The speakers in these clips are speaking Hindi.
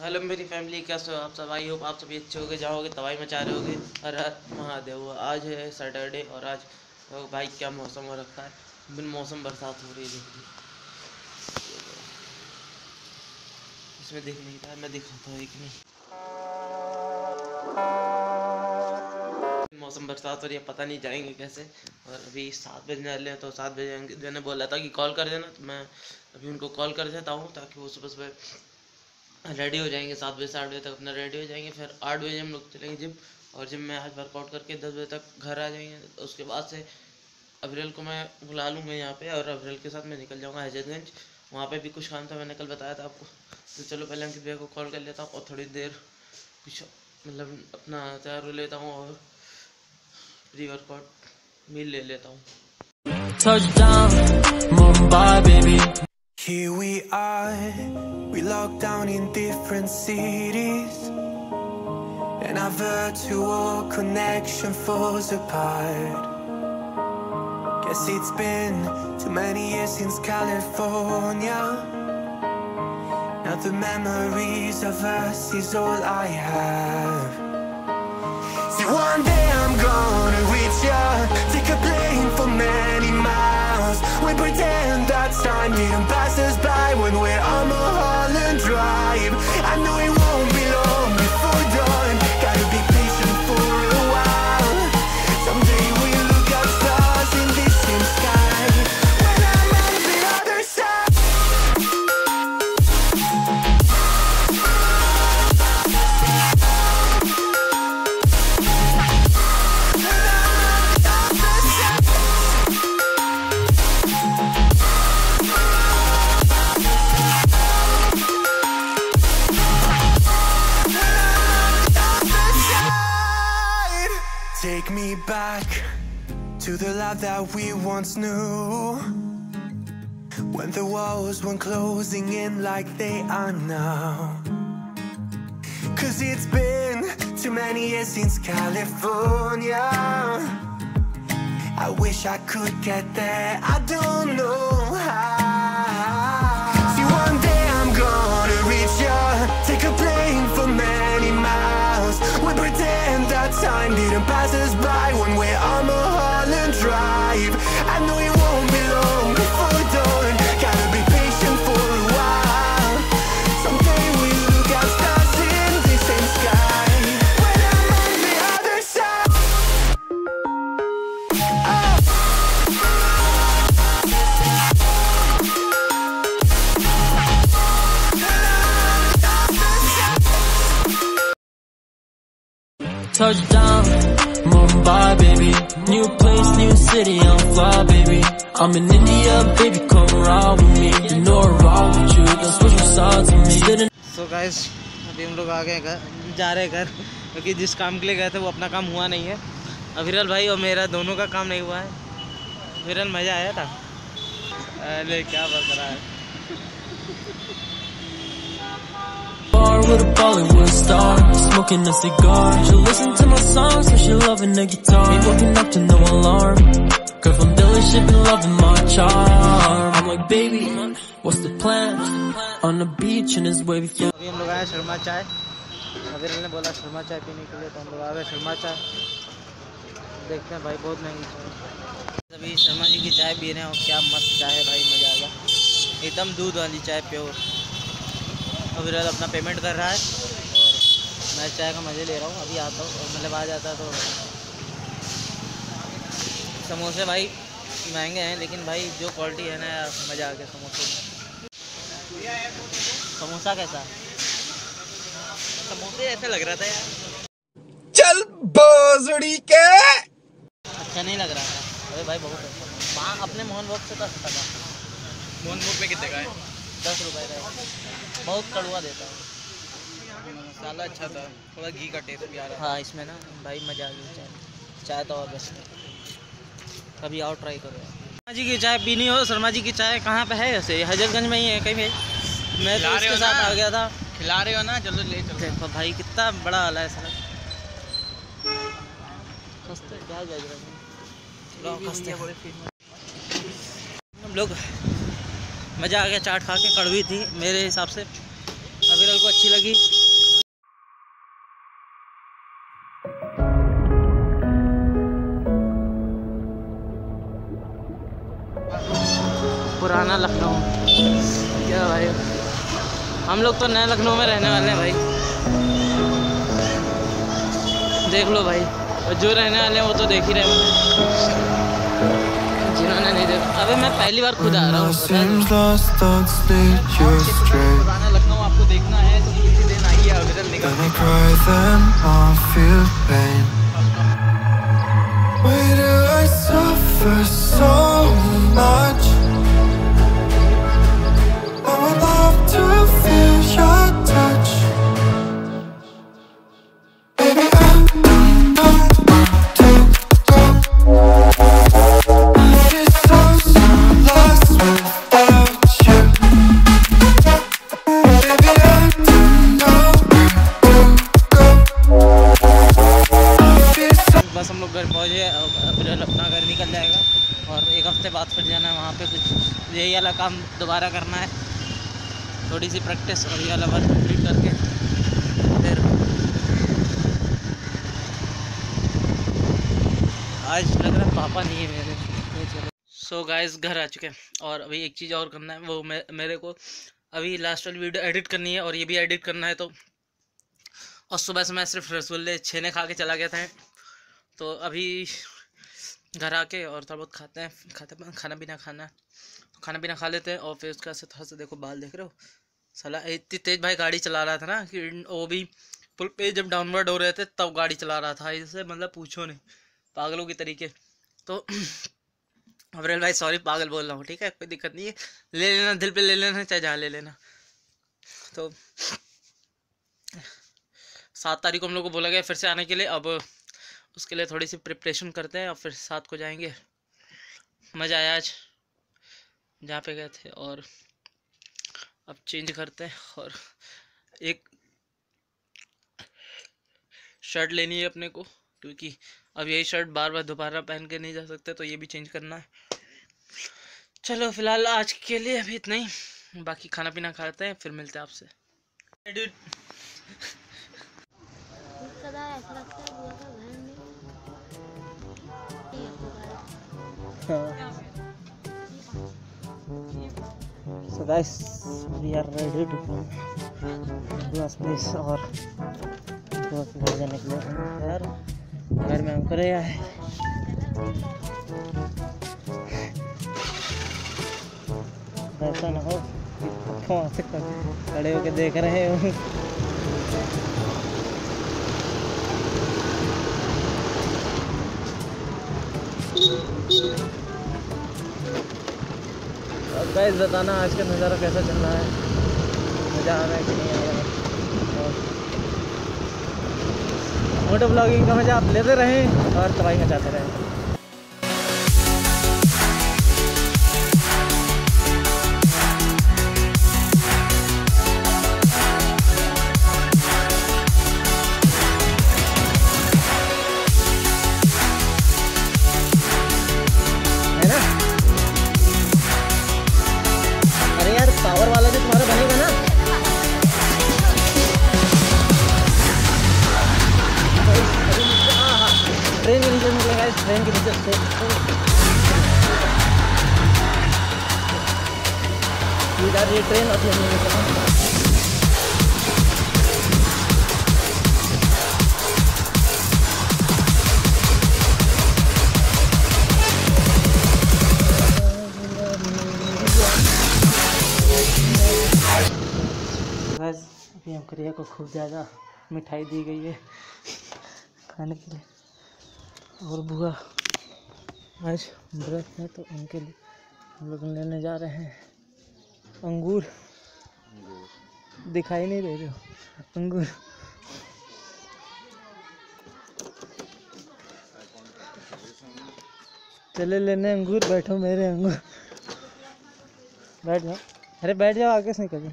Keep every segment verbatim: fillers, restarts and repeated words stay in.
हेलो मेरी फैमिली, कैसे हो आप सब। आई होप आप सभी अच्छे होगे, जाओगे तबाही मचा रहे होगे। और महादेव, आज है सैटरडे और आज तो भाई क्या मौसम हो रखा है, बिन मौसम बरसात हो रही है। देखिए इसमें दिख नहीं रहा, मैं दिखाता हूँ एक नहीं। मौसम बरसात हो रही है, पता नहीं जाएंगे कैसे। और अभी सात बजने वाले हैं, तो सात बजे मैंने बोला था कि कॉल कर देना, तो मैं अभी उनको कॉल कर देता हूँ ताकि वो सुबह सुबह रेडी हो जाएंगे। सात बजे से आठ बजे तक अपना रेडी हो जाएंगे। फिर आठ बजे हम लोग चलेंगे जिम, और जिम में आज वर्कआउट करके दस बजे तक घर आ जाएंगे। उसके बाद से अप्रैल को मैं बुला लूँगा यहाँ पे, और अप्रैल के साथ मैं निकल जाऊँगा हजरतगंज। वहाँ पे भी कुछ काम था, मैंने कल बताया था आपको। तो चलो पहले अंकित भैया को कॉल कर लेता हूँ और थोड़ी देर कुछ मतलब अपना तैयार हो लेता हूँ और प्री वर्कआउट मील ले लेता हूँ। Touchdown, Mumbai, baby. Here we are, we locked down in different cities, and our virtual connection falls apart. Guess it's been too many years since California. Now the memories of us is all I have. See, one day I'm gonna reach ya, take a plane for many miles. We pretend that time didn't pass us by when we're on Mulholland Drive. I know it won't be long before dawn, gotta be patient for a while. Someday we'll look at stars in this same sky, when I'm on the other side. Take me back to the life that we once knew, when the walls weren't closing in like they are now. Cause it's been too many years since California. I wish I could get there, I don't know how. See, one day I'm gonna reach ya, take a plane for many miles. We pretend that time didn't pass us by when we're on Mulholland Drive. I know it won't be long before dawn, gotta be patient for a while. Someday we'll look at stars in the same sky, when I'm on the other side. Oh. Touchdown, Mumbai, baby. New place, new city, I'm fly, baby. I'm in India, baby, come ride with me. You know I ride with you, don't switch your sides with me. Didn't... So guys, अभी हम लोग आ गए घर, जा रहे घर, क्योंकि जिस काम के लिए गए थे वो अपना काम हुआ नहीं है। अविरल भाई और मेरा दोनों का काम नहीं हुआ है। अविरल मज़ा आया था? अरे क्या बक रहा है। Bar with a Bollywood star, smoking a cigar. She listen to my songs, so she loving the guitar. Ain't waking up to no alarm. Girl from Delhi, she been loving my charm. I'm like, baby, what's the plan? On the beach in his wavy flow. अभी हम लोग आए शर्मा चाय। अविरल ने बोला शर्मा चाय पीने के लिए, तो हम लोग आ गए शर्मा चाय। देखते हैं भाई, बहुत महंगी चाय। अभी शर्मा जी की चाय पी रहे हैं और क्या मस्त चाय है भाई, मज़ा आ गया। एकदम दूध वाली चाय, प्योर। अविरल अपना पेमेंट कर रहा है और मैं चाय का मज़े ले रहा हूँ। अभी आता हूँ, मतलब आ जाता तो। समोसे भाई महंगे हैं, लेकिन भाई जो क्वालिटी है ना यार, मज़ा आ गया समोसे में। समोसा कैसा? समोसे ऐसा लग रहा था यार, चल बोजड़ी के अच्छा नहीं लग रहा था। अरे भाई बहुत अच्छा, वहाँ अपने मोहन भोग से तो अच्छा था। मोहन भोग में कितने का है? दस रुपए का है, बहुत कड़वा देता है। मसाला अच्छा था, थोड़ा घी का टेस्ट भी आ रहा है। हाँ इसमें ना भाई मज़ा आ गया। चाय चाय तो और बेस्ट है, कभी और ट्राई करो। शर्मा जी की चाय पीनी हो, शर्मा जी की चाय कहाँ पे है? ऐसे हजरतगंज में ही है कहीं भी। मैं तो इसके साथ आ गया था। खिला रहे हो ना, चलो ले चलो। देखो भाई कितना बड़ा वाला है सर, सस्ते क्या जाए हम लोग। मज़ा आ गया, चाट खा के, कड़वी थी मेरे हिसाब से। अविरल को अच्छी लगी। पुराना लखनऊ। क्या भाई, हम लोग तो नए लखनऊ में रहने वाले हैं भाई। देख लो भाई, और जो रहने वाले हैं वो तो देख ही रहे होंगे, जिन्होंने नहीं देखा। अबे मैं पहली बार खुद आ रहा हूँ। पुराना लखनऊ आपको देखना है तो किसी दिन आइए अविरल निगम। बस हम लोग घर पहुँचे, अविरल अपना घर निकल जाएगा और एक हफ्ते बाद फिर जाना है वहाँ पे, कुछ यही वाला काम दोबारा करना है, थोड़ी सी प्रैक्टिस और ये वाला वर्क कंप्लीट करके फिर आज लग रहा है पापा नहीं है मेरे। सो गाइस घर आ चुके हैं और अभी एक चीज़ और करना है, वो मे, मेरे को अभी लास्ट वाली वीडियो एडिट करनी है और ये भी एडिट करना है। तो और सुबह से मैं सिर्फ रसगुल्ले छेने खा के चला गया था, तो अभी घर आके और थोड़ा बहुत खाते हैं, खाते खाना पीना खाना है तो खाना पीना खा लेते हैं। और फिर उसका से थोड़ा सा देखो बाल देख रहे हो, साला इतनी तेज़ भाई गाड़ी चला रहा था ना कि वो भी पुल पे जब डाउनवर्ड हो रहे थे तब गाड़ी चला रहा था, इससे मतलब पूछो नहीं, पागलों की तरीके। तो अविरल भाई सॉरी पागल बोल रहा हूँ, ठीक है, कोई दिक्कत नहीं है, ले लेना दिल पे ले लेना, चाहे जहाँ ले लेना। तो सात तारीख को हम लोग को बोला गया फिर से आने के लिए, अब उसके लिए थोड़ी सी प्रिपरेशन करते हैं और फिर सात को जाएंगे। मज़ा आया आज जहाँ पे गए थे। और अब चेंज करते हैं और एक शर्ट लेनी है अपने को, क्योंकि अब यही शर्ट बार बार दोबारा पहन के नहीं जा सकते, तो ये भी चेंज करना है। चलो फिलहाल आज के लिए अभी इतना ही, बाकी खाना पीना खाते हैं फिर मिलते हैं आपसे। So guys, we are ready to go last place और घर जाने के लिए यार घर में हम करे है। ऐसा ना हो वहाँ से खड़े होके देख रहे हो। अब गाइस बताना आज का नज़ारा कैसा चल रहा है, मज़ा आ रहा है कि नहीं आ रहा है। मोटो ब्लॉगिंग का मज़ा आप लेते रहें और तबाही मचाते रहें। है ना? अरे यार पावर वाला जो तुम्हारा बनेगा ना, ट्रेन के नीचे निकलेगा, इस ट्रेन के नीचे से इधर ये ट्रेन और ट्रेन अभी हम करिया को खूब ज़्यादा मिठाई दी गई है खाने के लिए, और बुआ आज व्रत है तो उनके लिए हम लोग लेने जा रहे हैं अंगूर। दिखाई नहीं दे रहे हो अंगूर। चले लेने अंगूर, बैठो मेरे अंगूर, बैठ जाओ, अरे बैठ जाओ, आगे से निकल जाओ।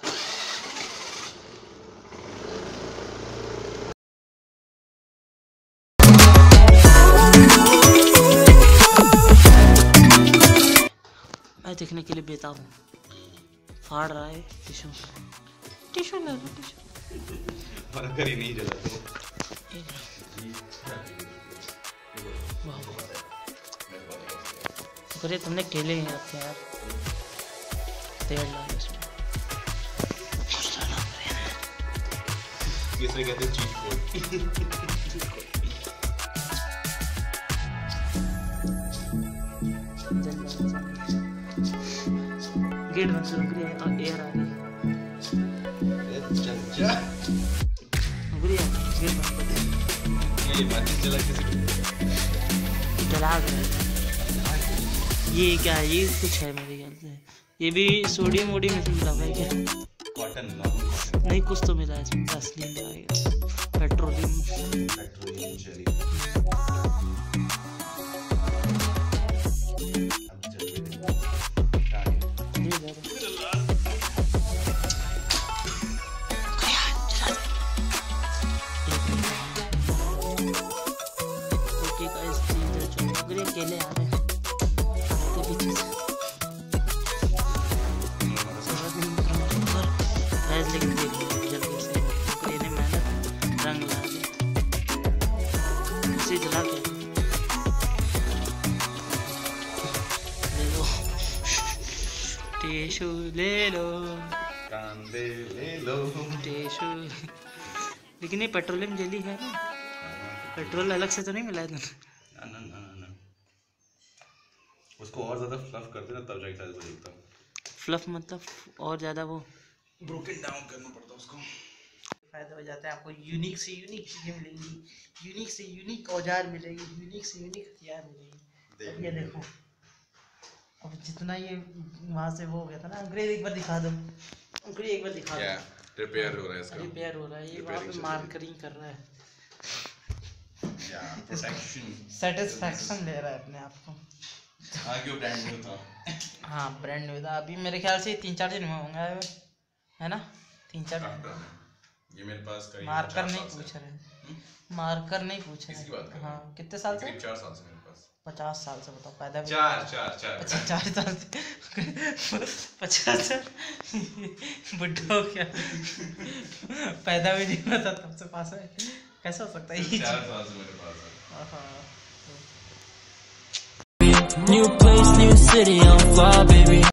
मैं देखने के लिए बेताब हूँ, फाड़ रहा है टिश्यू, टिश्यू ले लो, टिश्यू अगर ही नहीं जला तो करे तुमने केले हैं आपके यार। तेल डालो इसमें। इसे कहते हैं चीट कोड। गेट बंद करो, रुक रही है, एयर आ रही है। चचा रुक रही है, गेट बंद कर दे। ये माचिस जला किसी को जला कर ये क्या है, ये कुछ है मेरे ख्याल से, ये भी सोडियम वोडियम इसमें मिला हुआ है क्या? कॉटन नहीं, कुछ तो मिला है इसमें, असली में आएगा पेट्रोलियम पेट्रोलियम जेली। केले आ रहे हैं आगे पीछे से, लेकिन जल्दी से इन्हें मेहनत रंग ला दी इसे जला के ले लो, टिश्यू ले लो, कांदे ले लो, टिश्यू। लेकिन ये पेट्रोलियम जेली है ना, पेट्रोल अलग से तो नहीं मिला है ना ना ना ना, उसको और ज्यादा फ्लफ कर देना तब जाके शायद दिखता है। फ्लफ मतलब और ज़्यादा वो ब्रोकन डाउन करना पड़ता है उसको। फायदा हो जाता है, आपको यूनिक से यूनिक चीज़ें मिलेंगी, यूनिक से यूनिक औजार मिलेंगे, यूनिक से यूनिक हथियार मिलेंगे। अब ये देखो, अब जितना ये वहाँ से वो हो गया था ना, अंग्रेज एक बार दिखा दो, अंग्रेज एक बार दिखा दो, रिपेयर हो रहा है इसका, रिपेयर हो रहा है, ये वहाँ पे मार्करिंग कर रहा है, प्रोटेक्शन सेटिस्फैक्शन ले रहा है अपने आप को। हाँ क्यों ब्रांड न्यू था। हाँ ब्रांड न्यू था, अभी मेरे ख्याल से तीन चार दिन में होंगे आए हुए, है ना, तीन चार दिन। ये मेरे पास करीब मार्कर नहीं पूछ रहे, मार्कर नहीं पूछ रहे। हाँ कितने साल से? चार साल से मेरे पास। पचास साल से, बताओ पैदा भी चार चार चार अच्छा चार साल से पचास साल बुढ़ा हो गया, पैदा भी नहीं हुआ था तब से पास है, कैसा हो सकता है ये? चार साल से मेरे पास है। हाँ New place, new city, I'm fly, baby.